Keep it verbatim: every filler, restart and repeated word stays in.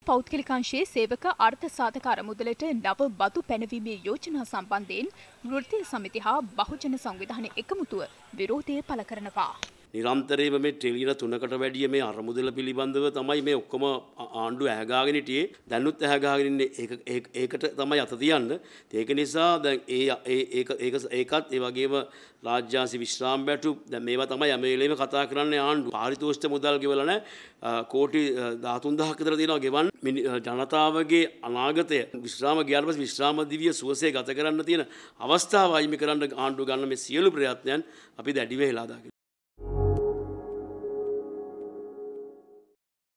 පෞද්ගලිකාංශයේ සේවක අර්ථ සාධක අරමුදලට නව බදු පැනවීමේ යෝජනා සම්බන්ධයෙන් වෘත්තීය සමිති හා බහුජන සංවිධාන එකමුතුව විරෝධය පළ කරනවා. නිරන්තරයෙන්ම මේ ට්‍රිලියන තුනකට වැඩිය මේ අරමුදල පිළිබඳව තමයි මේ ඔක්කොම ආණ්ඩුව ඇහගාගෙන හිටියේ. දැනුත් ඇහගාගෙන ඉන්නේ ඒක ඒකට තමයි අත තියන්න. ඒක නිසා දැන් ඒ ඒක ඒක ඒකත් ඒ වගේම රාජ්‍යාංශ විශ්‍රාම බැටු දැන් මේවා තමයි හැම වෙලේම කතා කරන්නේ ආණ්ඩුව. පාරිතෝෂික මුදල් ගෙවලා නැහැ. කෝටි දහතුන් දහසක් විතර තියෙනවා ගෙවන්න. ජනතාවගේ අනාගතය විශ්‍රාම ගියාට පස්සේ විශ්‍රාම දිවිය සුවසේ ගත කරන්න තියෙන අවස්ථාව අයිමි කරන්න ආණ්ඩුව ගන්න මේ සියලු ප්‍රයත්නයන් අපි දැඩිව හෙලා දාගෙන